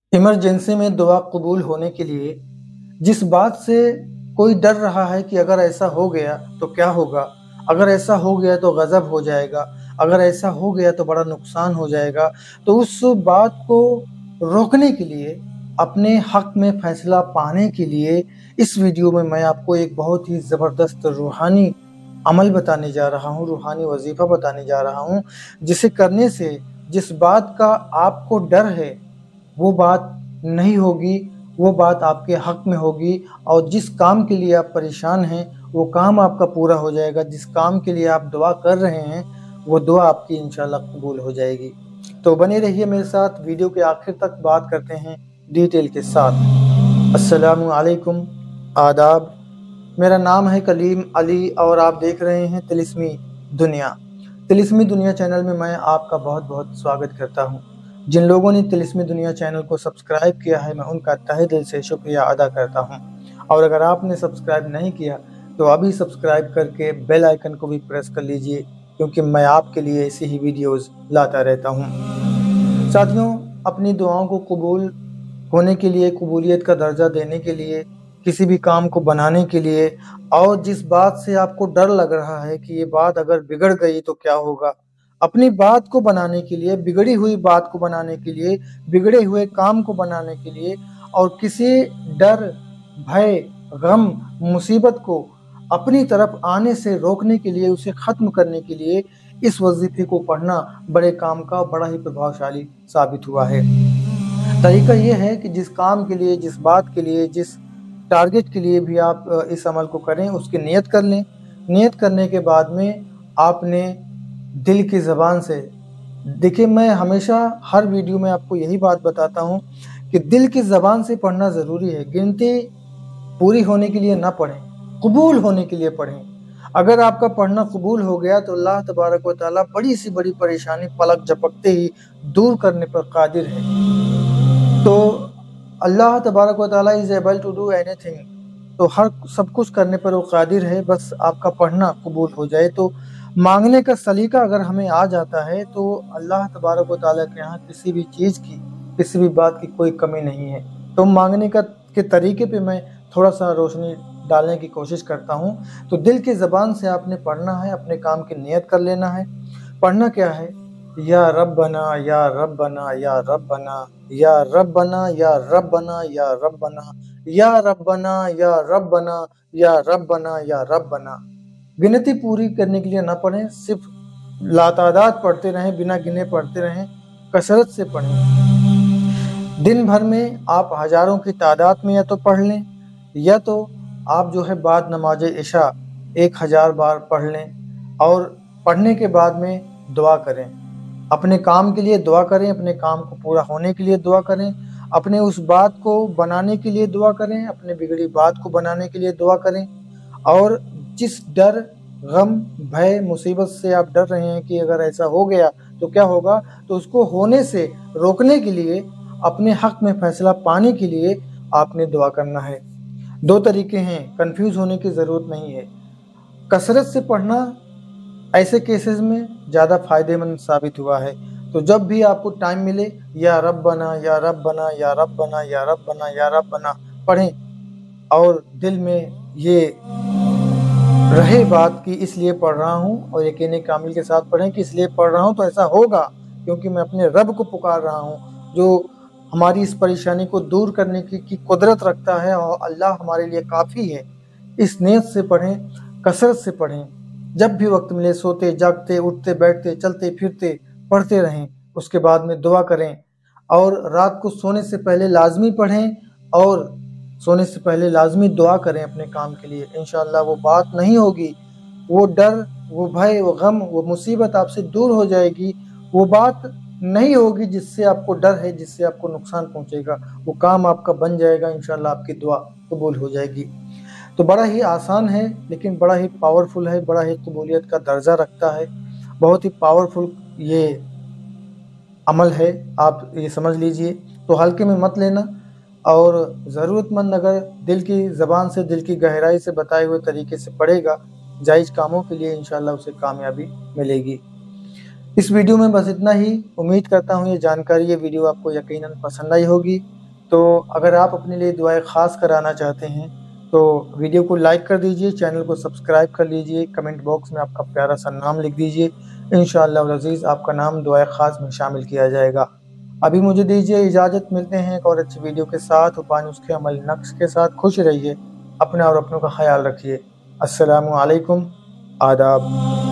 Emergency में दुआ कबूल होने के लिए जिस बात से कोई डर रहा है कि अगर ऐसा हो गया तो क्या होगा, अगर ऐसा हो गया तो गज़ब हो जाएगा, अगर ऐसा हो गया तो बड़ा नुकसान हो जाएगा, तो उस बात को रोकने के लिए, अपने हक में फैसला पाने के लिए इस वीडियो में मैं आपको एक बहुत ही ज़बरदस्त रूहानी अमल बताने जा रहा हूँ, रूहानी वजीफ़ा बताने जा रहा हूँ, जिसे करने से जिस बात का आपको डर है वो बात नहीं होगी, वो बात आपके हक में होगी और जिस काम के लिए आप परेशान हैं वो काम आपका पूरा हो जाएगा। जिस काम के लिए आप दुआ कर रहे हैं वो दुआ आपकी इंशाल्लाह कबूल हो जाएगी। तो बने रहिए मेरे साथ, वीडियो के आखिर तक बात करते हैं डिटेल के साथ। अस्सलामु अलैकुम, आदाब। मेरा नाम है कलीम अली और आप देख रहे हैं तिलिस्मी दुनिया। तिलिस्मी दुनिया चैनल में मैं आपका बहुत बहुत स्वागत करता हूँ। जिन लोगों ने तिलिस्मी दुनिया चैनल को सब्सक्राइब किया है मैं उनका तहे दिल से शुक्रिया अदा करता हूँ, और अगर आपने सब्सक्राइब नहीं किया तो अभी सब्सक्राइब करके बेल आइकन को भी प्रेस कर लीजिए, क्योंकि मैं आपके लिए ऐसी ही वीडियोस लाता रहता हूँ। साथियों, अपनी दुआओं को कबूल होने के लिए, कबूलियत का दर्जा देने के लिए, किसी भी काम को बनाने के लिए, और जिस बात से आपको डर लग रहा है कि ये बात अगर बिगड़ गई तो क्या होगा, अपनी बात को बनाने के लिए, बिगड़ी हुई बात को बनाने के लिए, बिगड़े हुए काम को बनाने के लिए और किसी डर, भय, गम, मुसीबत को अपनी तरफ आने से रोकने के लिए, उसे ख़त्म करने के लिए इस वजीफे को पढ़ना बड़े काम का, बड़ा ही प्रभावशाली साबित हुआ है। तरीका ये है कि जिस काम के लिए, जिस बात के लिए, जिस टारगेट के लिए भी आप इस अमल को करें, उसकी नियत कर लें। नियत करने के बाद में आपने दिल की ज़बान से, देखिए मैं हमेशा हर वीडियो में आपको यही बात बताता हूँ कि दिल की ज़बान से पढ़ना ज़रूरी है। गिनती पूरी होने के लिए ना पढ़ें, कबूल होने के लिए पढ़ें। अगर आपका पढ़ना कबूल हो गया तो अल्लाह तबारक व तआला बड़ी सी बड़ी परेशानी पलक झपकते ही दूर करने पर कादिर है। तो अल्लाह तबारक व तआला is able to do anything, तो हर सब कुछ करने पर वो कादिर है, बस आपका पढ़ना कबूल हो जाए। तो मांगने का सलीका अगर हमें आ जाता है तो अल्लाह तबारक व तआला के यहाँ किसी भी चीज़ की, किसी भी बात की कोई कमी नहीं है। तो मांगने के तरीके पे मैं थोड़ा सा रोशनी डालने की कोशिश करता हूँ। तो दिल की ज़बान से आपने पढ़ना है, अपने काम की नियत कर लेना है। पढ़ना क्या है? या रब्बना या रब्बना या रब्बना या रब्बना या रब्बना या रब्बना या रब्बना या रब्बना या रब्बना या रब्बना। गिनती पूरी करने के लिए ना पढ़ें, सिर्फ लातादाद पढ़ते रहें, बिना गिने पढ़ते रहें, कसरत से पढ़ें। दिन भर में आप हज़ारों की तादाद में या तो पढ़ लें, या तो आप जो है बाद नमाज इशा 1000 बार पढ़ लें, और पढ़ने के बाद में दुआ करें। अपने काम के लिए दुआ करें, अपने काम को पूरा होने के लिए दुआ करें, अपने उस बात को बनाने के लिए दुआ करें, अपने बिगड़ी बात को बनाने के लिए दुआ करें। और जिस डर, गम, भय, मुसीबत से आप डर रहे हैं कि अगर ऐसा हो गया तो क्या होगा, तो उसको होने से रोकने के लिए, अपने हक में फैसला पाने के लिए आपने दुआ करना है। 2 तरीके हैं, कंफ्यूज होने की ज़रूरत नहीं है। कसरत से पढ़ना ऐसे केसेस में ज़्यादा फ़ायदेमंद साबित हुआ है। तो जब भी आपको टाइम मिले, या रब्बना या रब्बना या रब्बना या रब्बना या रब्बना पढ़ें, और दिल में ये रहे बात कि इसलिए पढ़ रहा हूँ, और यकीन कामिल के साथ पढ़ें कि इसलिए पढ़ रहा हूँ तो ऐसा होगा क्योंकि मैं अपने रब को पुकार रहा हूँ, जो हमारी इस परेशानी को दूर करने की कुदरत रखता है, और अल्लाह हमारे लिए काफ़ी है। इस नियत से पढ़ें, कसरत से पढ़ें। जब भी वक्त मिले, सोते जागते, उठते बैठते, चलते फिरते पढ़ते रहें। उसके बाद में दुआ करें, और रात को सोने से पहले लाजमी पढ़ें, और सोने से पहले लाजमी दुआ करें अपने काम के लिए। इंशाअल्लाह वो बात नहीं होगी, वो डर, वो भय, वो गम, वो मुसीबत आपसे दूर हो जाएगी। वो बात नहीं होगी जिससे आपको डर है, जिससे आपको नुकसान पहुंचेगा, वो काम आपका बन जाएगा। इंशाअल्लाह आपकी दुआ कबूल हो जाएगी। तो बड़ा ही आसान है, लेकिन बड़ा ही पावरफुल है, बड़ा ही कबूलियत का दर्जा रखता है। बहुत ही पावरफुल ये अमल है, आप ये समझ लीजिए। तो हल्के में मत लेना, और ज़रूरतमंद अगर दिल की ज़बान से, दिल की गहराई से बताए हुए तरीके से पढ़ेगा जायज़ कामों के लिए, इंशाअल्लाह उसे कामयाबी मिलेगी। इस वीडियो में बस इतना ही। उम्मीद करता हूँ ये जानकारी, ये वीडियो आपको यकीनन पसंद आई होगी। تو اگر آپ اپنے لیے دعائیں خاص کرانا چاہتے ہیں تو ویڈیو کو لائک کر دیجئے، چینل کو سبسکرائب کر لیجئے، کمنٹ باکس میں آپ کا پیارا سا نام لکھ دیجئے، انشاءاللہ العزیز آپ کا نام دعائیں خاص میں شامل کیا جائے گا۔ ابھی مجھے دیجئے اجازت، ملتے ہیں ایک اور اچھی ویڈیو کے ساتھ، پانی اس کے عمل نقش کے ساتھ۔ خوش رہیے، اپنا اور اپنوں کا خیال رکھیے۔ السلام علیکم، آداب۔